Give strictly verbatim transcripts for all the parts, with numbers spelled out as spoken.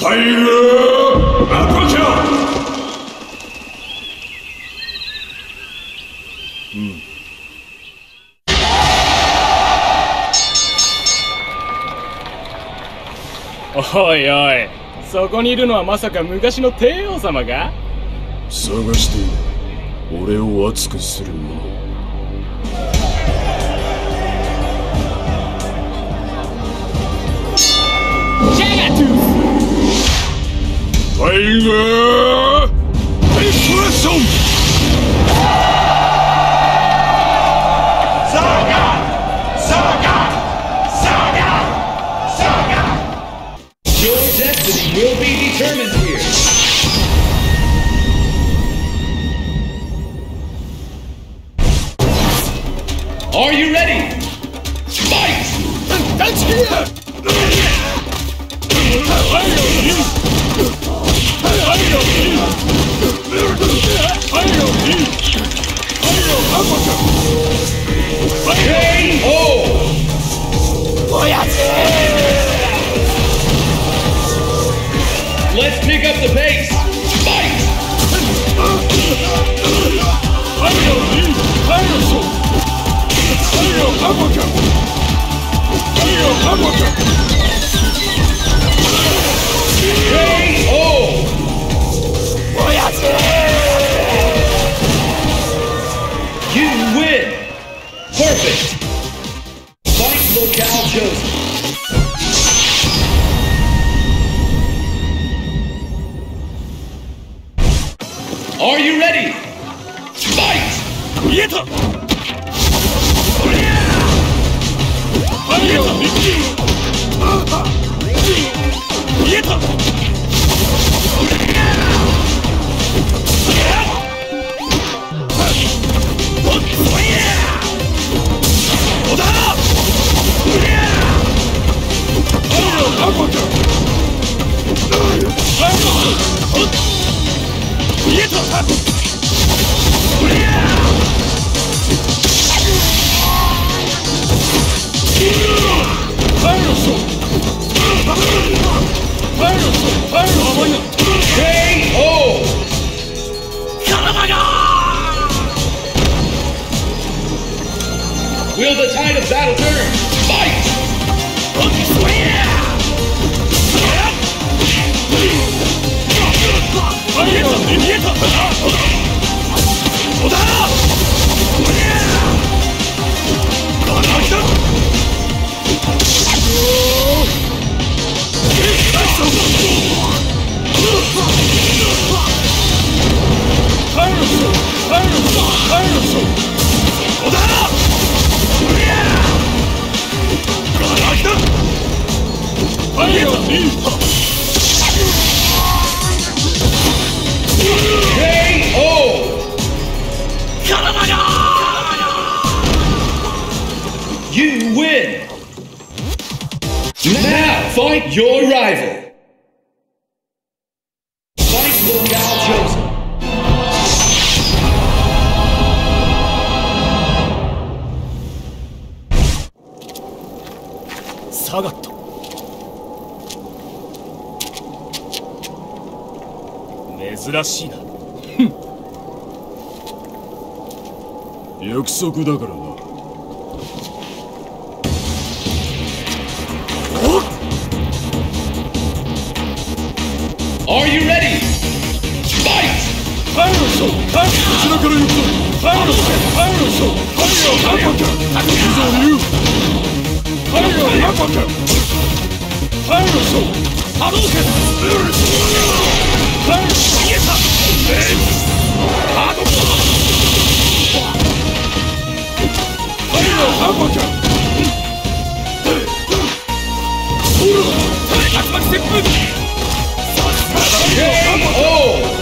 Tiger Uppercut! うん。おいおい、そこにいるのはまさか昔の帝王様か？探している俺を熱くするもの。タイガーエクスプレッションサガサガサガサガ Your destiny will be determined here. Are you ready? Fight! That's here! K O! Let's pick up the pace! Fight! K O! You win! Perfect! Fight locale chosen. Are you ready? Fight! Yeta! Yeta! K O! Will the tide of battle turn? Fight! K O! You win! Now fight your rival! Fight locale chosen! Sagat! 珍しいな。約束だからな。Are you ready? Fight! ファイナルショー！こちらから行くぞ！ファイナルショー！ファイナルショー！ファイナルアパカ！以上に言う！ファイナルアパカ！ファイナルショー！波動拳！ファイナルショー！ハード！ファイナルアパカ！ほら！竜巻旋風！ K O!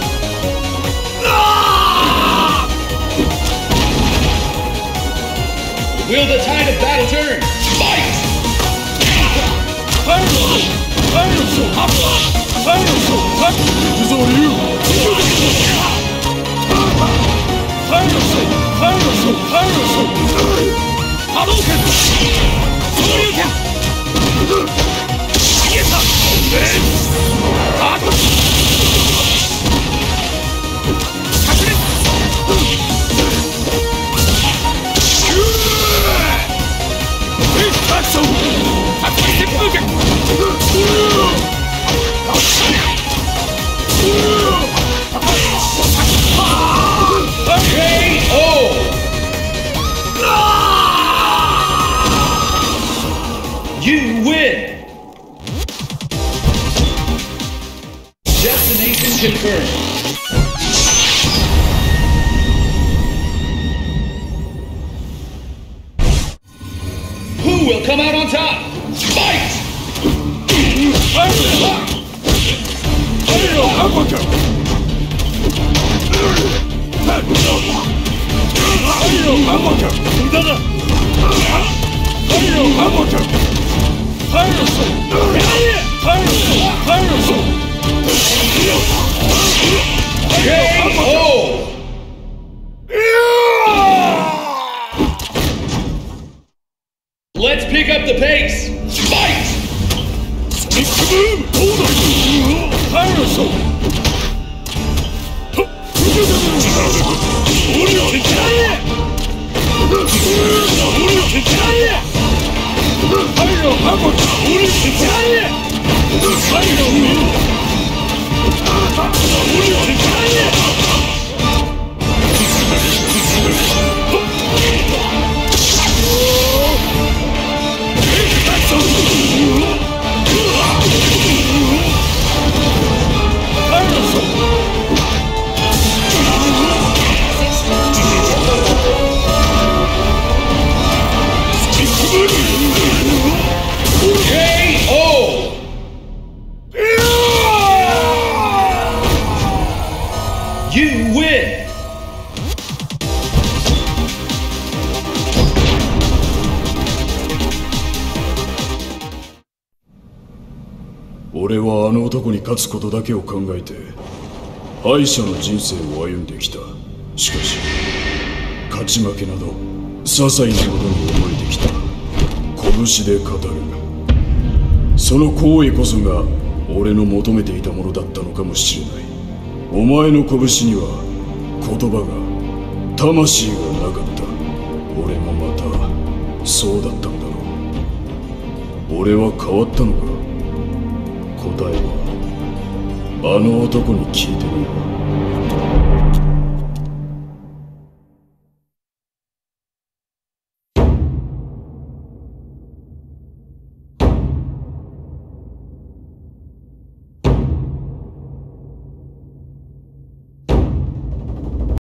Will the tide of battle turn? Fight! Final! Final show! Final show! This is all you! Final show! Final show! Final show! Hadouken! You win! Destination confirmed. Who will come out on top? Fight! K O! Let's pick up the pace! Fight! You win! 俺はあの男に勝つことだけを考えて敗者の人生を歩んできた。しかし勝ち負けなど些細なことに思えてきた。拳で語る、その行為こそが俺の求めていたものだったのかもしれない。お前の拳には言葉が魂がなかった。俺もまたそうだったんだろう。俺は変わったのか。答えはあの男に聞いてみよう。